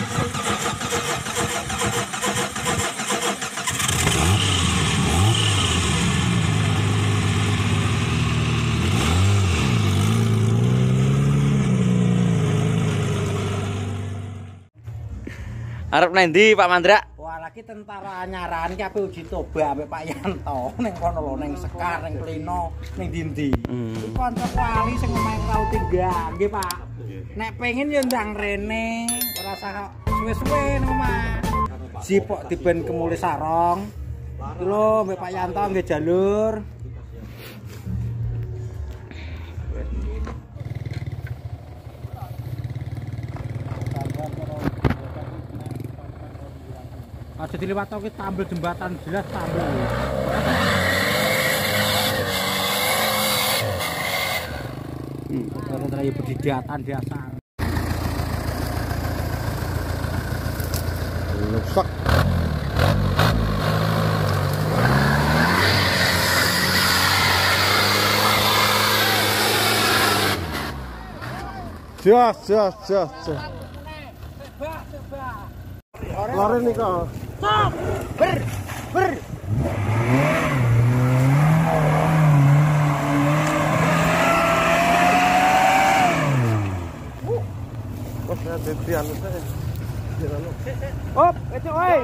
Arep nendi Pak Mandra? Wah, lagi tentara anyaran ki ape uji coba ambek Pak Yanto ning kono lho, ning Sekar, ning Klino, ning ndi-ndi. Iki kanca wali sing omahe Rau Tinggal, nggih Pak. Nek pengen yo ndang rene, ora usah suwe-suwe ning omah. Sipok diben kemuli sarong. Iki lho ambek Pak Yanto nggih jalur. Aja diliwatoke tambel jembatan jelas tambel. Terus budidatan dasar. Rusak. Jas. Lari nih kok. Stop! Ber. Wah, ada anu saya. Op, itu oi.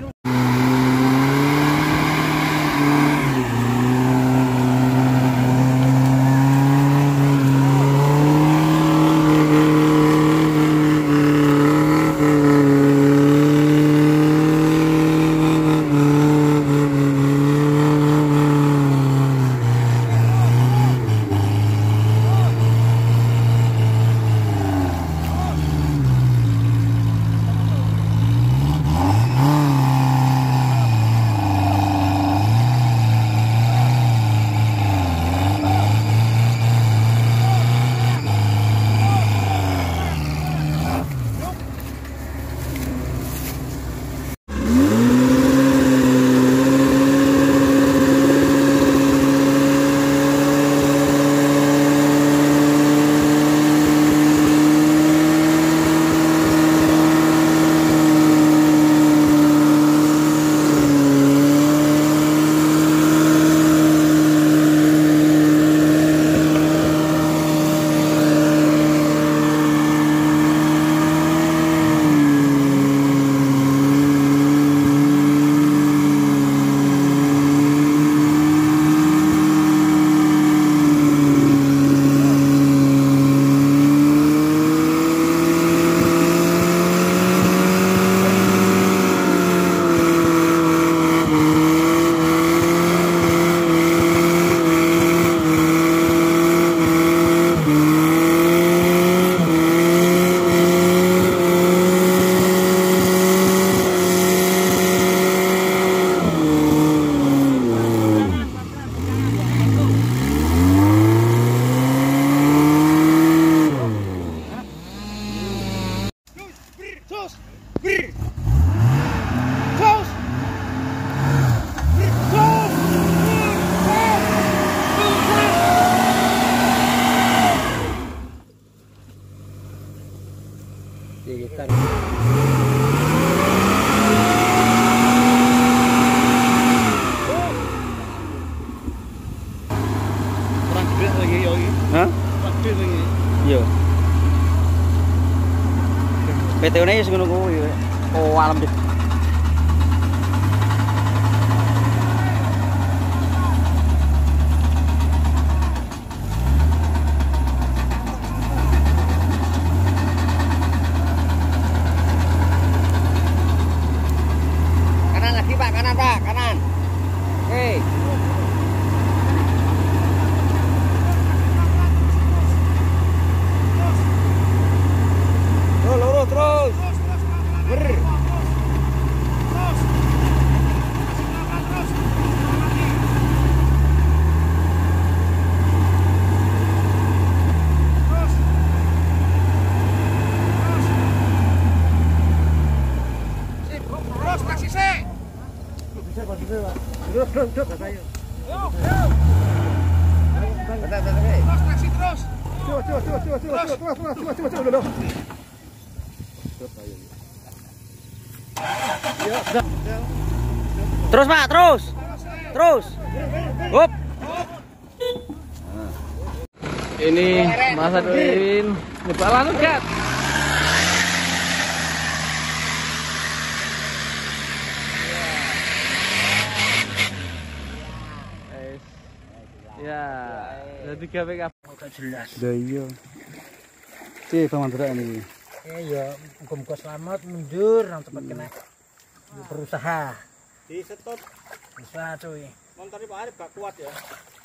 Gigitan. Kurang gede lagi yoi. Hah? Kurang gede lagi. Iya. PT-ne wis ngono kuwi. Oh, alam deh. Kanan lagi Pak, kanan Pak, kanan. Oke. Lurus terus. Ber. Terus taksi sih. Duduk, ayo. Terus taksi terus. Coba. Terus Pak, terus. Terus. Hop. Ini Mas Adwin nyoba lanut Gat. Ya, jadi gawe Gak jelas. Lah iya. Piye Bang Mandra ini? Ya muga-muga selamat mundur nang tempat kena berusaha. Disetut Usaha cuy. montore Pak Arif gak kuat ya.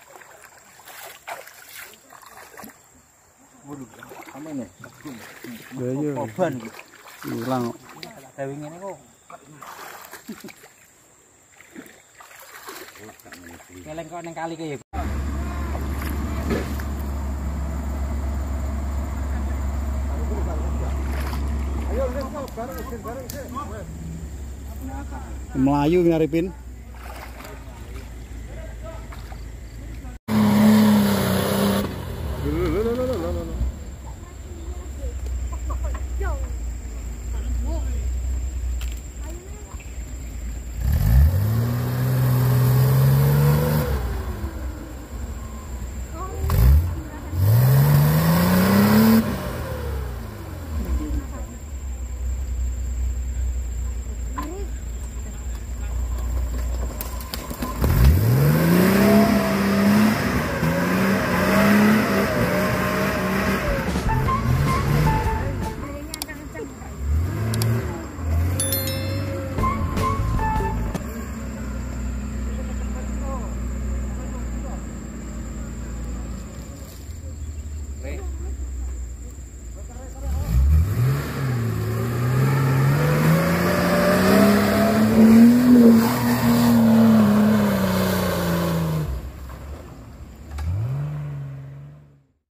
Apa ini? Lah iya. Oban. Hilang. Gawe ngene kok. Keleng kok nang kali ki. Melayu ngarepin.